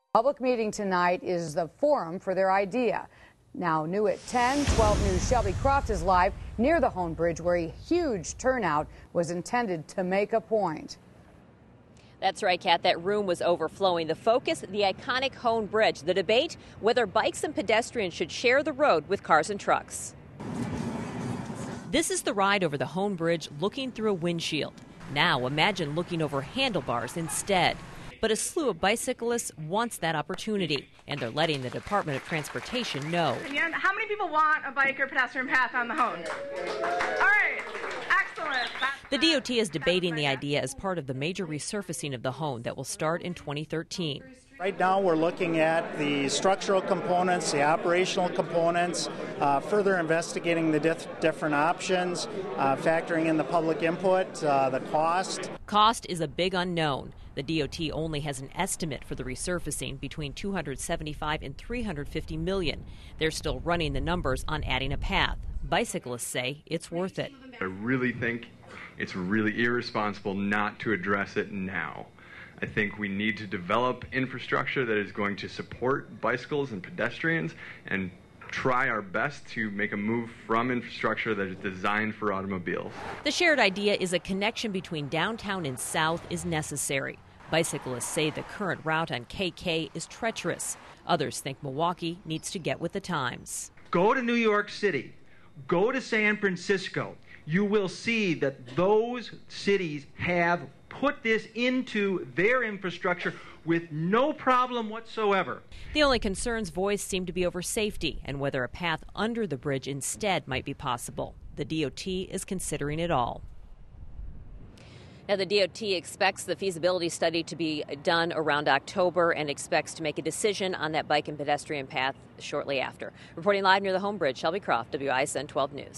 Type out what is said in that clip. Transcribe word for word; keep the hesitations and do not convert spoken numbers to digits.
Public meeting tonight is the forum for their idea. Now new at ten, twelve News' Shelby Croft is live near the Hoan Bridge, where a huge turnout was intended to make a point. That's right, Kat. That room was overflowing. The focus, the iconic Hoan Bridge. The debate, whether bikes and pedestrians should share the road with cars and trucks. This is the ride over the Hoan Bridge looking through a windshield. Now imagine looking over handlebars instead. But a slew of bicyclists wants that opportunity, and they're letting the Department of Transportation know. And how many people want a bike or pedestrian path on the Hoan? All right, excellent. That's the D O T is debating the idea as part of the major resurfacing of the Hoan that will start in twenty thirteen. Right now we're looking at the structural components, the operational components, uh, further investigating the diff different options, uh, factoring in the public input, uh, the cost. Cost is a big unknown. The D O T only has an estimate for the resurfacing between two hundred seventy-five and three hundred fifty million. They're still running the numbers on adding a path. Bicyclists say it's worth it. I really think it's really irresponsible not to address it now. I think we need to develop infrastructure that is going to support bicycles and pedestrians and try our best to make a move from infrastructure that is designed for automobiles. The shared idea is a connection between downtown and south is necessary. Bicyclists say the current route on K K is treacherous. Others think Milwaukee needs to get with the times. Go to New York City, go to San Francisco. You will see that those cities have put this into their infrastructure with no problem whatsoever. The only concerns voiced seem to be over safety and whether a path under the bridge instead might be possible. The D O T is considering it all. Now, the D O T expects the feasibility study to be done around October and expects to make a decision on that bike and pedestrian path shortly after. Reporting live near the Hoan Bridge, Shelby Croft, W I S N twelve News.